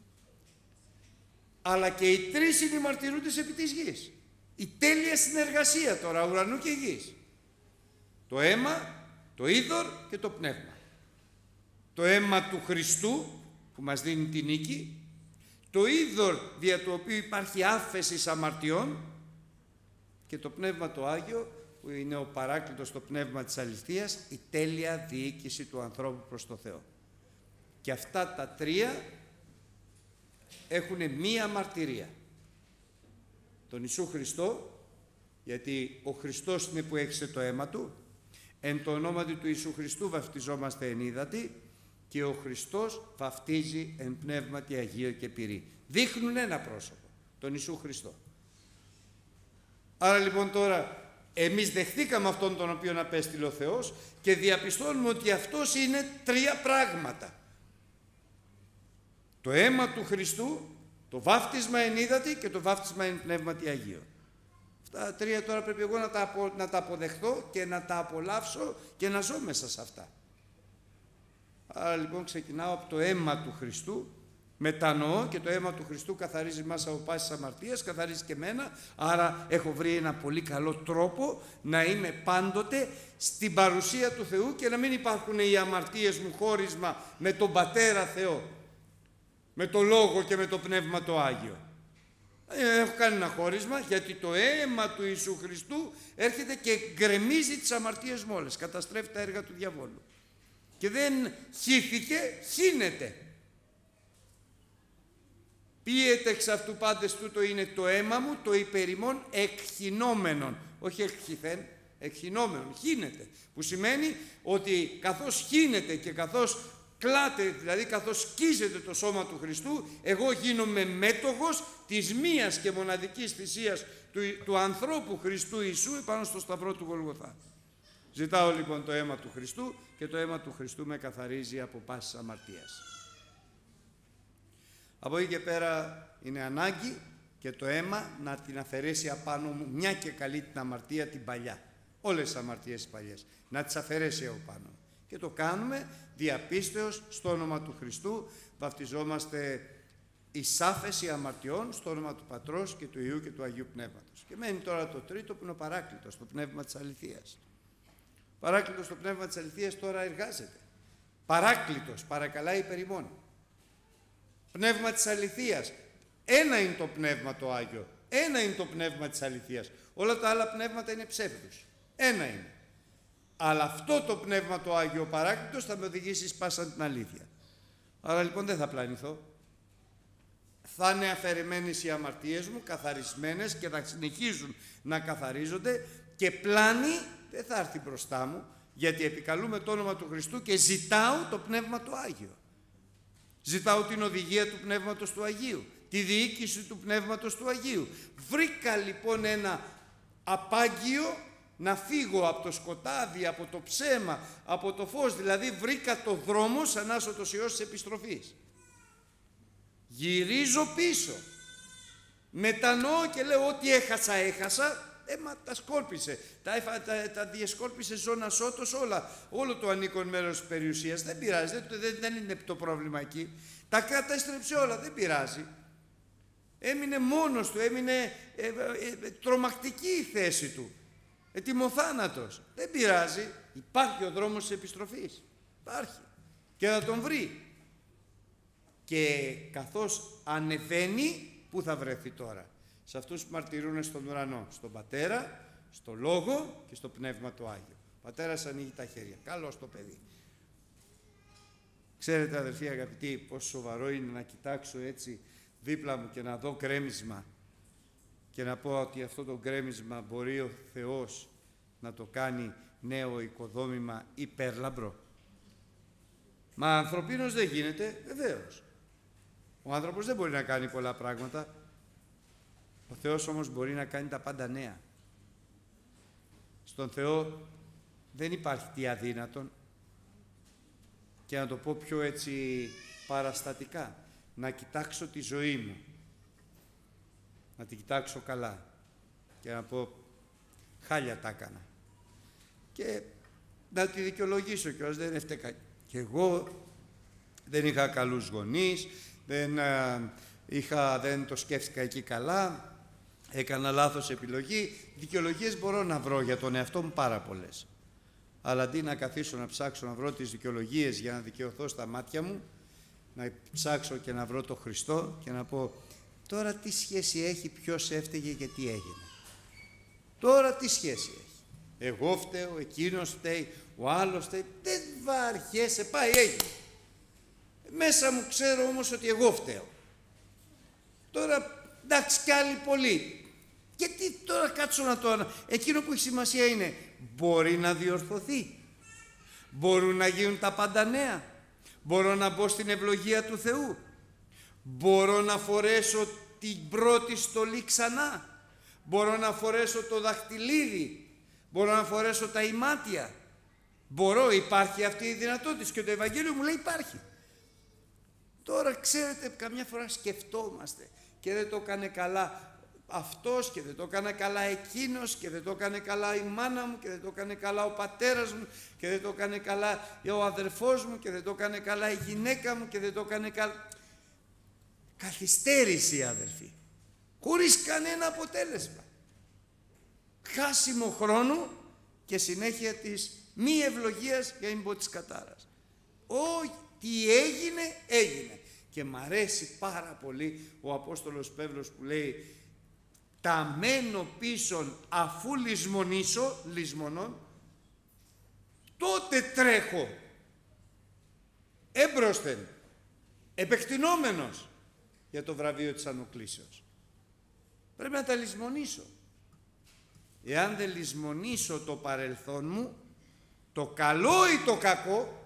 Αλλά και οι 3 είναι οι μαρτυρούντες επί της γης. Η τέλεια συνεργασία τώρα ουρανού και γης. Το αίμα, το είδωρ και το πνεύμα. Το αίμα του Χριστού που μας δίνει τη νίκη, το είδωρ δια του οποίου υπάρχει άφεση αμαρτιών, και το Πνεύμα το Άγιο που είναι ο παράκλητος, το πνεύμα της αληθείας, η τέλεια διοίκηση του ανθρώπου προς το Θεό. Και αυτά τα 3 έχουν μία μαρτυρία. Τον Ιησού Χριστό, γιατί ο Χριστός είναι που έχισε το αίμα Του, εν το ονόματι του Ιησού Χριστού βαφτιζόμαστε εν ύδατι, και ο Χριστός βαφτίζει εν πνεύματι Αγίο και πυρί. Δείχνουν ένα πρόσωπο, τον Ιησού Χριστό. Άρα λοιπόν τώρα εμείς δεχθήκαμε αυτόν τον οποίο απέστειλε ο Θεός και διαπιστώνουμε ότι αυτός είναι 3 πράγματα. Το αίμα του Χριστού, το βάφτισμα εν ύδατι και το βάφτισμα εν πνεύματι Αγίο. Αυτά 3 τώρα πρέπει εγώ να τα αποδεχτώ και να τα απολαύσω και να ζω μέσα σε αυτά. Άρα λοιπόν ξεκινάω από το αίμα του Χριστού, μετανοώ, και το αίμα του Χριστού καθαρίζει μας από πάσης αμαρτίας, καθαρίζει και εμένα, άρα έχω βρει ένα πολύ καλό τρόπο να είμαι πάντοτε στην παρουσία του Θεού και να μην υπάρχουν οι αμαρτίες μου χώρισμα με τον Πατέρα Θεό, με το Λόγο και με το Πνεύμα το Άγιο. Έχω κάνει ένα χώρισμα, γιατί το αίμα του Ιησού Χριστού έρχεται και γκρεμίζει τις αμαρτίες μου όλες, καταστρέφει τα έργα του διαβόλου. Και δεν χύθηκε, χύνεται. Πίεται εξ αυτού πάντες τούτο είναι το αίμα μου, το υπερημών εκχυνόμενον. Όχι εκχυθέν, εκχυνόμενον, χύνεται. Που σημαίνει ότι καθώς χύνεται και καθώς κλάται, δηλαδή καθώς σκίζεται το σώμα του Χριστού, εγώ γίνομαι μέτοχος της μίας και μοναδικής θυσίας του ανθρώπου Χριστού Ιησού επάνω στο σταυρό του Γολγοθά. Ζητάω λοιπόν το αίμα του Χριστού και το αίμα του Χριστού με καθαρίζει από πάσης αμαρτίας. Από εκεί και πέρα είναι ανάγκη και το αίμα να την αφαιρέσει απάνω μου μια και καλή την αμαρτία την παλιά. Όλες τις αμαρτίες τις παλιές. Να τις αφαιρέσει από πάνω. Και το κάνουμε διαπίστεως στο όνομα του Χριστού. Βαφτιζόμαστε εις άφεση αμαρτιών στο όνομα του Πατρός και του Υιού και του Αγίου Πνεύματος. Και μένει τώρα το τρίτο που είναι ο Παράκλητος, το Πνεύμα της Αληθείας. Παράκλητος, το Πνεύμα της Αληθείας τώρα εργάζεται. Παράκλητος, παρακαλάει υπέρ ημών. Πνεύμα της Αληθείας. Ένα είναι το Πνεύμα το Άγιο. Ένα είναι το Πνεύμα της Αληθείας. Όλα τα άλλα πνεύματα είναι ψεύδους. Ένα είναι. Αλλά αυτό το Πνεύμα το Άγιο, ο Παράκλητος, θα με οδηγήσει εις πάσαν την αλήθεια. Άρα λοιπόν δεν θα πλανηθώ. Θα είναι αφαιρεμένες οι αμαρτίες μου, καθαρισμένες, και θα συνεχίζουν να καθαρίζονται, και πλάνη δεν θα έρθει μπροστά μου, γιατί επικαλούμε το όνομα του Χριστού και ζητάω το Πνεύμα το Άγιο. Ζητάω την οδηγία του Πνεύματος του Αγίου, τη διοίκηση του Πνεύματος του Αγίου. Βρήκα λοιπόν ένα απάγγιο να φύγω από το σκοτάδι, από το ψέμα, από το φως, δηλαδή βρήκα το δρόμο σαν άσωτος Υιός της επιστροφής. Γυρίζω πίσω, μετανοώ και λέω ότι έχασα, μα τα σκόρπισε, τα διασκόρπισε ζώνα σώτος όλα, όλο το ανήκον μέρος της περιουσίας, δεν πειράζει, δεν είναι το πρόβλημα εκεί, τα κατέστρεψε όλα, δεν πειράζει. Έμεινε μόνος του, έμεινε τρομακτική η θέση του, ετοιμοθάνατος, δεν πειράζει, υπάρχει ο δρόμος της επιστροφής, υπάρχει και θα τον βρει. Και καθώς ανεβαίνει, πού θα βρεθεί τώρα? Σε αυτούς που μαρτυρούν στον ουρανό, στον Πατέρα, στο Λόγο και στο Πνεύμα το Άγιο. Ο Πατέρας ανοίγει τα χέρια. Καλώς το παιδί. Ξέρετε αδερφοί αγαπητοί, πόσο σοβαρό είναι να κοιτάξω έτσι δίπλα μου και να δω γκρέμισμα και να πω ότι αυτό το γκρέμισμα μπορεί ο Θεός να το κάνει νέο οικοδόμημα υπέρλαμπρο. Μα ανθρωπίνος δεν γίνεται, βεβαίως. Ο άνθρωπος δεν μπορεί να κάνει πολλά πράγματα. Ο Θεός όμως μπορεί να κάνει τα πάντα νέα. Στον Θεό δεν υπάρχει τι αδύνατον. Και να το πω πιο έτσι παραστατικά, να κοιτάξω τη ζωή μου, να την κοιτάξω καλά και να πω χάλια τα έκανα και να τη δικαιολογήσω κιόλας, δεν έφτακα και εγώ, δεν είχα καλούς γονείς, δεν το σκέφτηκα εκεί καλά, έκανα λάθος επιλογή. Δικαιολογίες μπορώ να βρω για τον εαυτό μου πάρα πολλές. Αλλά αντί να καθίσω να ψάξω να βρω τις δικαιολογίες για να δικαιωθώ στα μάτια μου, να ψάξω και να βρω το Χριστό και να πω τώρα τι σχέση έχει, ποιος έφταιγε και τι έγινε. Τώρα τι σχέση έχει. Εγώ φταίω, εκείνος φταίει, ο άλλος φταίει. Δεν βαριέσαι, πάει, έγινε. Μέσα μου ξέρω όμως ότι εγώ φταίω. Τώρα εντάξει κι άλλοι πολλοί. Γιατί τώρα κάτσω να το... Εκείνο που έχει σημασία είναι μπορεί να διορθωθεί. Μπορούν να γίνουν τα πάντα νέα. Μπορώ να μπω στην ευλογία του Θεού. Μπορώ να φορέσω την πρώτη στολή ξανά. Μπορώ να φορέσω το δαχτυλίδι. Μπορώ να φορέσω τα ημάτια. Μπορώ, υπάρχει αυτή η δυνατότητα και το Ευαγγέλιο μου λέει υπάρχει. Τώρα ξέρετε, καμιά φορά σκεφτόμαστε και δεν το έκανε καλά αυτός και δεν το έκανε καλά εκείνος και δεν το έκανε καλά η μάνα μου και δεν το έκανε καλά ο πατέρας μου και δεν το έκανε καλά ο αδερφός μου και δεν το έκανε καλά η γυναίκα μου και δεν το έκανε καλά. Καθυστέρηση, αδερφοί, χωρίς κανένα αποτέλεσμα. Χάσιμο χρόνο και συνέχεια της μη ευλογίας, για να μην πω της κατάρας. Τι έγινε, έγινε. Και μ' αρέσει πάρα πολύ ο Απόστολος Παύλος που λέει «Τα μένω πίσον αφού λησμονών, τότε τρέχω έμπροσθεν, επεκτηνόμενος για το βραβείο της ανοκλήσεως». Πρέπει να τα λησμονήσω. Εάν δεν λησμονήσω το παρελθόν μου, το καλό ή το κακό,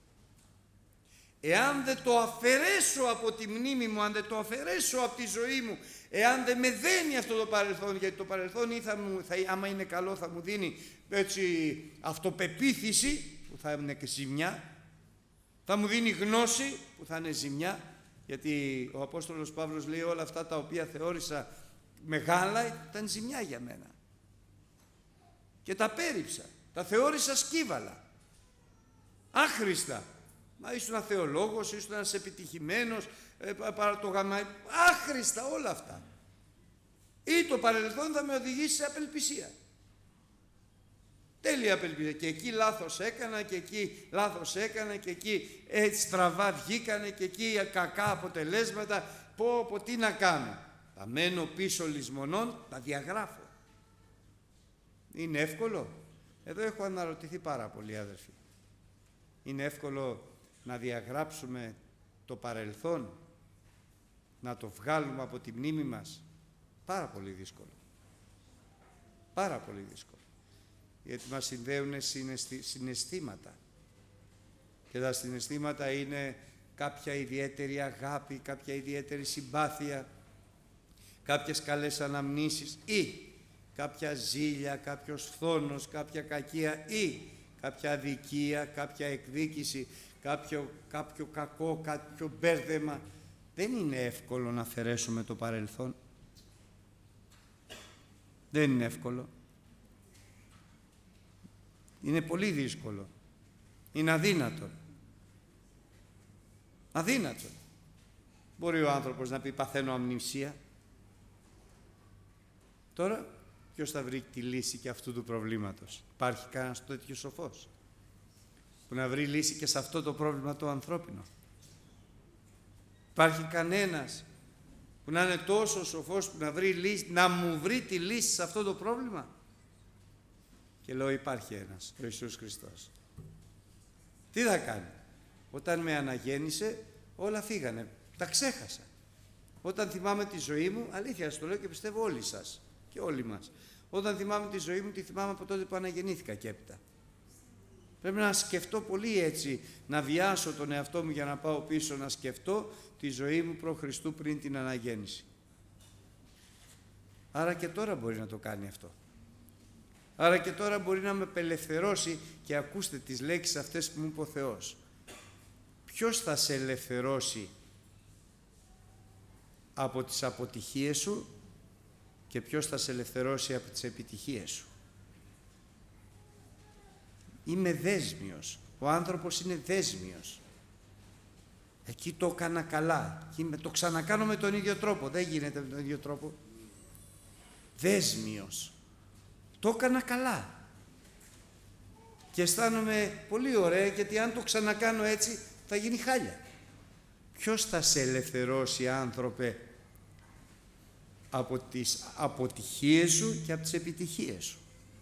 εάν δεν το αφαιρέσω από τη μνήμη μου, αν δεν το αφαιρέσω από τη ζωή μου, εάν δεν με δένει αυτό το παρελθόν, γιατί το παρελθόν ή άμα είναι καλό θα μου δίνει έτσι αυτοπεποίθηση που θα είναι και ζημιά, θα μου δίνει γνώση που θα είναι ζημιά, γιατί ο Απόστολος Παύλος λέει όλα αυτά τα οποία θεώρησα μεγάλα ήταν ζημιά για μένα και τα πέριψα, τα θεώρησα σκύβαλα, άχρηστα. Μα ήσουν ένα θεολόγος, ήσουν ένας επιτυχημένος, το άχρηστα όλα αυτά. Ή το παρελθόν θα με οδηγήσει σε απελπισία. Τέλεια απελπισία. Και εκεί λάθος έκανα και εκεί λάθος έκανα και εκεί στραβά βγήκανε και εκεί κακά αποτελέσματα. Πω τι να κάνω. Τα μένω πίσω λησμονών, τα διαγράφω. Είναι εύκολο. Εδώ έχω αναρωτηθεί πάρα πολύ, αδερφοί. Είναι εύκολο να διαγράψουμε το παρελθόν, να το βγάλουμε από τη μνήμη μας? Πάρα πολύ δύσκολο. Πάρα πολύ δύσκολο. Γιατί μας συνδέουν συναισθήματα. Και τα συναισθήματα είναι κάποια ιδιαίτερη αγάπη, κάποια ιδιαίτερη συμπάθεια, κάποιες καλές αναμνήσεις ή κάποια ζήλια, κάποιος φθόνος, κάποια κακία ή κάποια αδικία, κάποια εκδίκηση, κάποιο κακό, κάποιο μπέρδεμα. Δεν είναι εύκολο να αφαιρέσουμε το παρελθόν. Δεν είναι εύκολο. Είναι πολύ δύσκολο. Είναι αδύνατο. Αδύνατο. Μπορεί ο άνθρωπος να πει παθαίνω αμνησία. Τώρα ποιος θα βρει τη λύση και αυτού του προβλήματος? Υπάρχει κανένας τέτοιος σοφός που να βρει λύση και σε αυτό το πρόβλημα το ανθρώπινο? Υπάρχει κανένας που να είναι τόσο σοφός που να βρει λύση, να μου βρει τη λύση σε αυτό το πρόβλημα? Και λέω υπάρχει ένας, ο Ιησούς Χριστός. Τι θα κάνει? Όταν με αναγέννησε όλα φύγανε, τα ξέχασα. Όταν θυμάμαι τη ζωή μου, αλήθεια σας το λέω και πιστεύω όλοι σας και όλοι μας, όταν θυμάμαι τη ζωή μου, τη θυμάμαι από τότε που αναγεννήθηκα και έπειτα. Πρέπει να σκεφτώ πολύ έτσι, να βιάσω τον εαυτό μου για να πάω πίσω, να σκεφτώ τη ζωή μου προ Χριστού πριν την αναγέννηση. Άρα και τώρα μπορεί να το κάνει αυτό. Άρα και τώρα μπορεί να με απελευθερώσει, και ακούστε τις λέξεις αυτές που μου είπε ο Θεός. Ποιος θα σε ελευθερώσει από τις αποτυχίες σου και ποιος θα σε ελευθερώσει από τις επιτυχίες σου? Είμαι δέσμιος. Ο άνθρωπος είναι δέσμιος. Εκεί το έκανα καλά. Το ξανακάνω με τον ίδιο τρόπο. Δεν γίνεται με τον ίδιο τρόπο. Δέσμιος. Το έκανα καλά. Και αισθάνομαι πολύ ωραία, γιατί αν το ξανακάνω έτσι θα γίνει χάλια. Ποιος θα σε ελευθερώσει, άνθρωπε, από τις αποτυχίες σου και από τις επιτυχίες σου?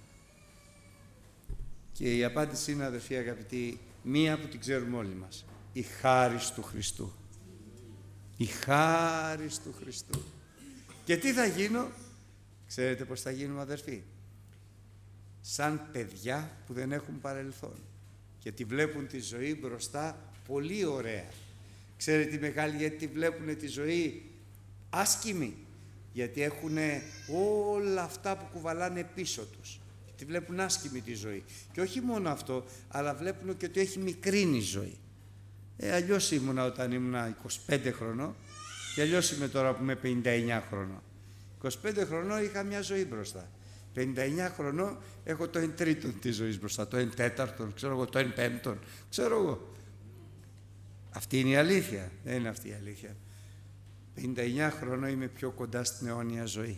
Και η απάντηση είναι, αδερφοί αγαπητοί, μία που την ξέρουμε όλοι μας. Η χάρις του Χριστού. Η χάρις του Χριστού. Και τι θα γίνω? Ξέρετε πώς θα γίνουμε, αδερφοί? Σαν παιδιά που δεν έχουν παρελθόν και τη βλέπουν τη ζωή μπροστά πολύ ωραία. Ξέρετε οι μεγάλοι γιατί τη βλέπουν τη ζωή άσκημη? Γιατί έχουν όλα αυτά που κουβαλάνε πίσω τους. Τη βλέπουν άσχημη τη ζωή. Και όχι μόνο αυτό, αλλά βλέπουν και ότι έχει μικρύνει η ζωή. Αλλιώς ήμουνα όταν ήμουνα 25 χρονών και αλλιώς είμαι τώρα που είμαι 59 χρονών. 25 χρονών είχα μια ζωή μπροστά. 59 χρονών έχω το 1/3 της ζωής μπροστά, το 1/4, ξέρω εγώ, το 1/5, ξέρω εγώ. Αυτή είναι η αλήθεια, δεν είναι αυτή η αλήθεια. 59 χρονών είμαι πιο κοντά στην αιώνια ζωή.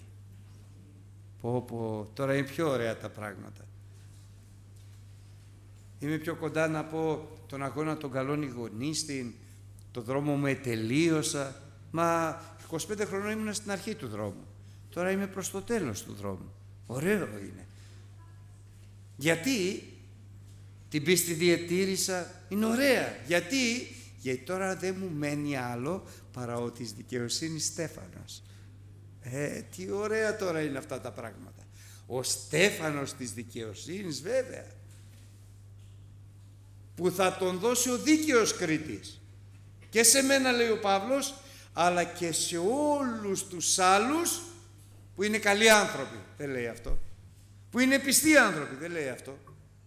Τώρα είναι πιο ωραία τα πράγματα. Είμαι πιο κοντά να πω τον αγώνα των καλών ηγονίστην, το δρόμο μου ετελείωσα. Μα 25 χρονών ήμουν στην αρχή του δρόμου. Τώρα είμαι προς το τέλος του δρόμου. Ωραίο είναι. Γιατί την πίστη διατήρησα, είναι ωραία. Γιατί τώρα δεν μου μένει άλλο παρά ο της δικαιοσύνης Στέφανος. Τι ωραία τώρα είναι αυτά τα πράγματα. Ο Στέφανος της δικαιοσύνης, βέβαια, που θα τον δώσει ο δίκαιος κριτής. Και σε μένα, λέει ο Παύλος, αλλά και σε όλους τους άλλους που είναι καλοί άνθρωποι. Δεν λέει αυτό. Που είναι πιστοί άνθρωποι. Δεν λέει αυτό.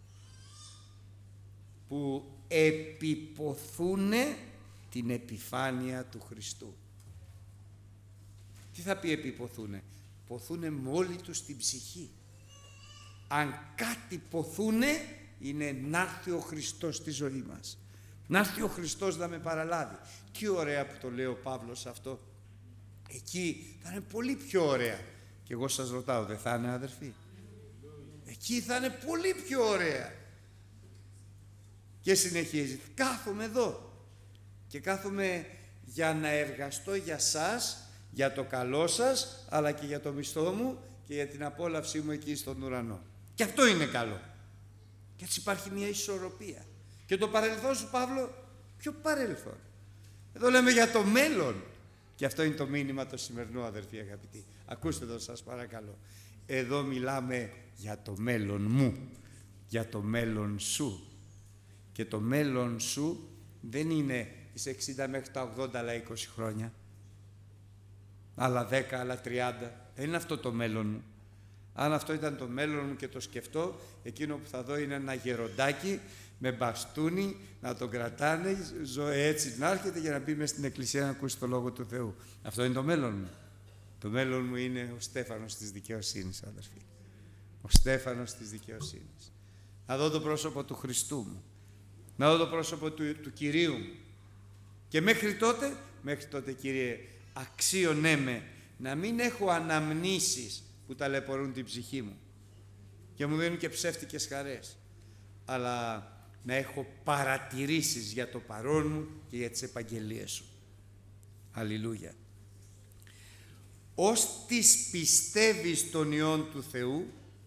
Που επιποθούνε την επιφάνεια του Χριστού. Τι θα πει επιποθούνε? Ποθούνε με όλη τους την ψυχή. Αν κάτι ποθούνε, είναι να έρθει ο Χριστός στη ζωή μας. Να έρθει ο Χριστός να με παραλάβει. Τι ωραία που το λέει ο Παύλος αυτό. Εκεί θα είναι πολύ πιο ωραία. Και εγώ σας ρωτάω, δεν θα είναι, αδερφοί? Εκεί θα είναι πολύ πιο ωραία. Και συνεχίζει. Κάθομαι εδώ. Και κάθομαι για να εργαστώ για σας, για το καλό σας, αλλά και για το μισθό μου και για την απόλαυσή μου εκεί στον ουρανό. Και αυτό είναι καλό. Και έτσι υπάρχει μια ισορροπία. Και το παρελθόν σου, Παύλο, ποιο παρελθόν? Εδώ λέμε για το μέλλον. Και αυτό είναι το μήνυμα το σημερινό, αδερφοί αγαπητοί. Ακούστε εδώ, σας παρακαλώ. Εδώ μιλάμε για το μέλλον μου, για το μέλλον σου. Και το μέλλον σου δεν είναι τις 60 μέχρι τα 80 άλλα 20 χρόνια. Άλλα 10, άλλα 30. Δεν είναι αυτό το μέλλον μου. Αν αυτό ήταν το μέλλον μου και το σκεφτώ, εκείνο που θα δω είναι ένα γεροντάκι με μπαστούνι να τον κρατάνε, έτσι να έρχεται για να μπει μες στην εκκλησία να ακούσει το Λόγο του Θεού. Αυτό είναι το μέλλον μου. Το μέλλον μου είναι ο Στέφανος της δικαιοσύνης, αδερφοί. Ο Στέφανος της δικαιοσύνης. Να δω το πρόσωπο του Χριστού μου. Να δω το πρόσωπο του Κυρίου μου. Και μέχρι τότε, Κύριε, αξίωνέ με να μην έχω αναμνήσεις που ταλαιπωρούν την ψυχή μου και μου δίνουν και ψεύτικες χαρές, αλλά να έχω παρατηρήσεις για το παρόν μου και για τις επαγγελίες σου. Αλληλούια. Ώστις πιστεύει στον Υιόν του Θεού,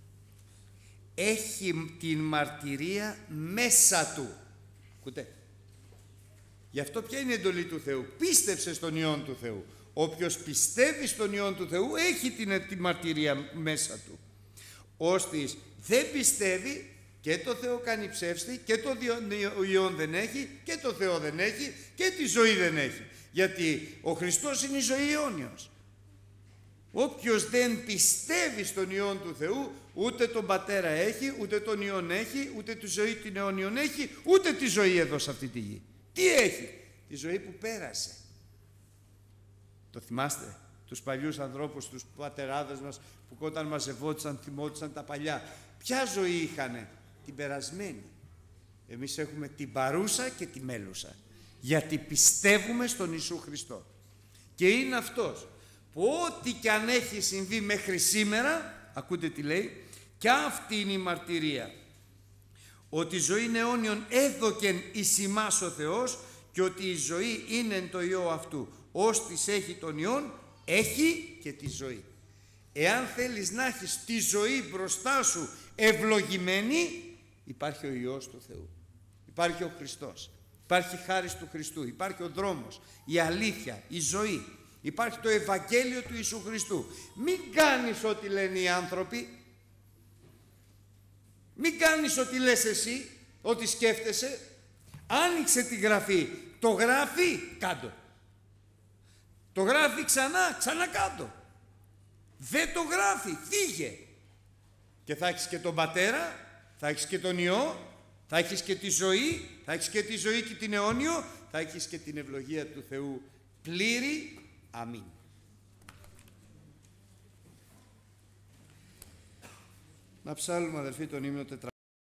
έχει την μαρτυρία μέσα του. Ακούτε. Γι' αυτό ποια είναι η εντολή του Θεού? Πίστεψε στον Υιόν του Θεού. Όποιος πιστεύει στον Υιόν του Θεού έχει τη μαρτυρία μέσα του. Ώστις δεν πιστεύει, Και το Θεό κάνει ψεύστη, και το Υιόν δεν έχει, και το Θεό δεν έχει, και τη ζωή δεν έχει. Γιατί ο Χριστός είναι η ζωή αιώνιος. Όποιος δεν πιστεύει στον Υιόν του Θεού, ούτε τον Πατέρα έχει, ούτε τον Υιόν έχει, ούτε τη ζωή την αιώνιον έχει, ούτε τη ζωή εδώ σε αυτή τη γη. Τι έχει? Τη ζωή που πέρασε. Το θυμάστε? Τους παλιούς ανθρώπους, τους πατεράδες μας, που όταν μαζευόντουσαν, θυμόντουσαν τα παλιά. Ποια ζωή είχανε? Την περασμένη. Εμείς έχουμε την παρούσα και τη μέλουσα. Γιατί πιστεύουμε στον Ιησού Χριστό. Και είναι αυτός που ό,τι κι αν έχει συμβεί μέχρι σήμερα, ακούτε τι λέει, και αυτή είναι η μαρτυρία. Ότι η ζωή είναι αιώνιον έδωκεν εις ημάς ο Θεός, και ότι η ζωή είναι εν το Υιό αυτού. Όστις έχει τον Υιόν, έχει και τη ζωή. Εάν θέλεις να έχεις τη ζωή μπροστά σου ευλογημένη, υπάρχει ο Υιός του Θεού. Υπάρχει ο Χριστός. Υπάρχει χάρις του Χριστού. Υπάρχει ο δρόμος, η αλήθεια, η ζωή. Υπάρχει το Ευαγγέλιο του Ιησού Χριστού. Μην κάνεις ό,τι λένε οι άνθρωποι. Μην κάνεις ό,τι λες εσύ, ό,τι σκέφτεσαι. Άνοιξε τη Γραφή. Το γράφει, κάτω. Το γράφει ξανά κάτω. Δεν το γράφει, φύγε. Και θα έχεις και τον Πατέρα, θα έχεις και τον Υιό, θα έχεις και τη ζωή, θα έχεις και τη ζωή και την αιώνιο, θα έχεις και την ευλογία του Θεού πλήρη. Αμήν. Να ψάλουμε, αδελφοί, τον ύμνο 400.